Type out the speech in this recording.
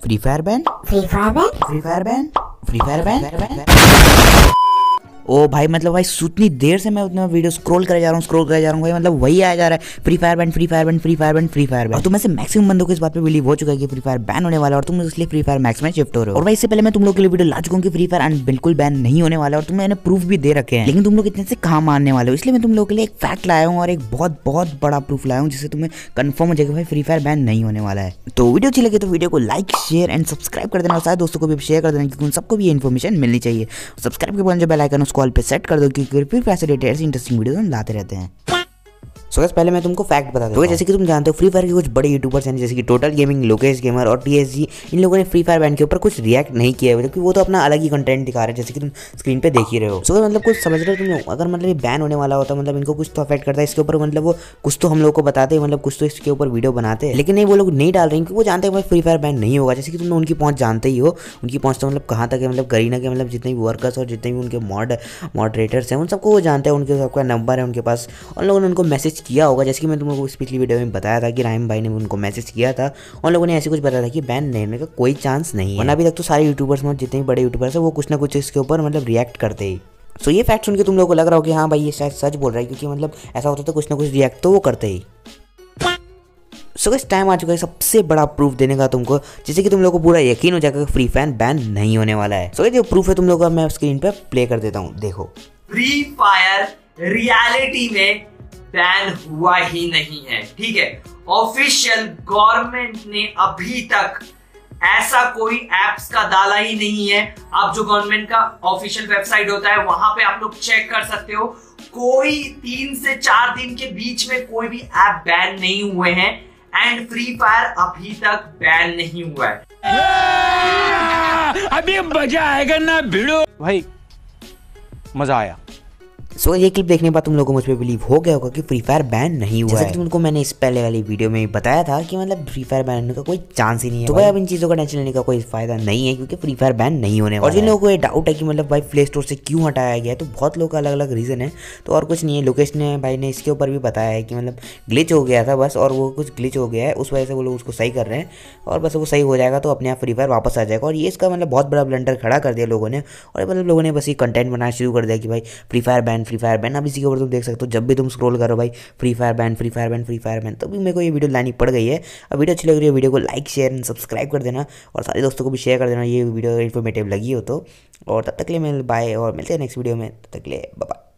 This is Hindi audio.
Free Fire ban, Free Fire ban, Free Fire ban, Free Fire ban. ओ भाई मतलब भाई उतनी देर से मैं उतना वीडियो स्क्रॉल करे जा रहा हूँ भाई, मतलब वही आया जा रहा है Free Fire ban, Free Fire ban, Free Fire ban, Free Fire ban. और तुम में से मैक्सिमम बंदों को इस बात पे बिलीव हो चुका है कि फ्री फायर बैन होने वाला है और तुम इसलिए फ्री फायर मैक्स में शिफ्ट हो रहे हो। और भाई इससे पहले मैं तुम लोग के लिए वीडियो ला चुका हूँ कि फ्री फायर बिल्कुल बैन नहीं होने वाला और तुम मैंने प्रूफ भी दे रखे हैं, लेकिन तुम लोग इतने से कहाँ मानने वाले हो। इसलिए मैं तुम लोग के लिए एक फैक्ट लाया हूँ और एक बहुत बहुत बड़ा प्रूफ लाया हूँ जिससे तुम्हें कंफर्म हो जाएगा भाई फ्री फायर बैन नहीं होने वाला है। तो वीडियो अच्छी लगे तो वीडियो को लाइक शेयर एंड सब्सक्राइब कर देना और सारे दोस्तों को भी शेयर कर देना क्योंकि उन सबको भी ये इन्फॉर्मेशन मिलनी चाहिए। सब्सक्राइब के बाद जो बेल आइकन उसको ऑल पे सेट कर दो क्योंकि फिर ऐसे रिलेटेड इंटरेस्टिंग वीडियोस हम लाते रहते हैं। सो गाइस पहले मैं तुमको फैक्ट बता दूं, जैसे कि तुम जानते हो फ्री फायर के कुछ बड़े यूट्यूबर्स हैं जैसे कि टोटल गेमिंग, लोकेश गेमर और TSG, इन लोगों ने फ्री फायर बैन के ऊपर कुछ रिएक्ट नहीं किया है क्योंकि वो तो अपना अलग ही कंटेंट दिखा रहे हैं जैसे कि तुम स्क्रीन पे देख ही रहे हो। सो मतलब कुछ समझ रहे हो तुम, अगर मतलब ये बैन होने वाला होता मतलब इनको कुछ तो अफेक्ट करता है इसके ऊपर, मतलब वो कुछ तो हम लोग को बताते हैं, मतलब कुछ तो इसके ऊपर वीडियो बनाते हैं, लेकिन नहीं वो लोग नहीं डाल रहे हैं क्योंकि वो जानते हैं भाई फ्री फायर बैन नहीं होगा। जैसे कि तुम उनकी पहुंच जानते ही हो, उनकी पहुंच तो मतलब कहाँ तक है, मतलब करीना के मतलब जितने भी वर्कर्स और जितने भी उनके मॉडरेटर्स हैं उन सबको वो जानते हैं, उनके सबका नंबर है उनके पास, उन लोगों ने उनको मैसेज किया होगा। जैसे कि मैं तुम लोगों को पिछली वीडियो में बताया था कि राहिम भाई ने उनको मैसेज किया था, उन लोगों ने ऐसे कुछ बताया था कि बैन नहीं होने का कोई चांस नहीं है। वरना अभी तक तो सारे यूट्यूबर्स में जितने भी बड़े यूट्यूबर्स हैं वो कुछ ना कुछ इसके ऊपर मतलब रिएक्ट करते ही। सो ये फैक्ट सुन के तुम लोगों को लग रहा हो कि हाँ भाई ये शायद सच बोल रहा है क्योंकि मतलब ऐसा होता तो कुछ ना कुछ रिएक्ट तो वो करते ही। सो इस टाइम आ चुका है सबसे बड़ा प्रूफ देने का तुमको, जिससे कि तुम लोगों को पूरा यकीन हो जाएगा कि फ्री फायर बैन नहीं होने वाला है। सो जो प्रूफ है तुम लोगों का मैं स्क्रीन पे प्ले कर देता हूँ, देखो। फ्री फायर रियलिटी में बैन हुआ ही नहीं है, ठीक है। ऑफिशियल गवर्नमेंट ने अभी तक ऐसा कोई एप्स का डाला ही नहीं है। आप जो गवर्नमेंट का ऑफिशियल वेबसाइट होता है वहां पे आप लोग चेक कर सकते हो, कोई 3 से 4 दिन के बीच में कोई भी ऐप बैन नहीं हुए हैं एंड फ्री फायर अभी तक बैन नहीं हुआ है। अभी मजा आएगा ना भिड़ो भाई, मजा आया। सो ये क्लिप देखने के बाद तुम लोगों को मुझ पे बिलीव हो गया होगा कि फ्री फायर बैन नहीं हुआ है। जैसे कि तुमको मैंने इस पहले वाली वीडियो में बताया था कि मतलब फ्री फायर बैन होने का कोई चांस ही नहीं है। तो भाई अब इन चीज़ों का टेंशन लेने का कोई फायदा नहीं है क्योंकि फ्री फायर बैन नहीं होने वाला। और जिन लोगों को ये डाउट है कि मतलब भाई प्ले स्टोर से क्यों हटाया गया है, तो बहुत लोग का अलग अलग रीज़न है, तो और कुछ नहीं है। लोकेश ने भाई ने इसके ऊपर भी बताया है कि मतलब ग्लिच हो गया था बस, और वो कुछ ग्लिच हो गया है उस वजह से वो लोग उसको सही कर रहे हैं और बस वो सही हो जाएगा तो अपने आप फ्री फायर वापस आ जाएगा। और ये इसका मतलब बहुत बड़ा ब्लंडर खड़ा कर दिया लोगों ने, और मतलब लोगों ने बस ये कंटेंट बनाना शुरू कर दिया कि भाई Free Fire ban, Free Fire ban. अब इसी के ऊपर तुम देख सकते हो जब भी तुम स्क्रॉल करो भाई Free Fire ban, Free Fire ban, Free Fire ban, तभी मेरे को ये वीडियो लानी पड़ गई है। अब वीडियो अच्छी लग रही है वीडियो को लाइक शेयर एंड सब्सक्राइब कर देना और सारे दोस्तों को भी शेयर कर देना ये वीडियो इन्फॉर्मेटिव लगी हो तो। और तब तक के लिए मैं बाय और मिलते हैं नेक्स्ट वीडियो में, तब तक के लिए बाय।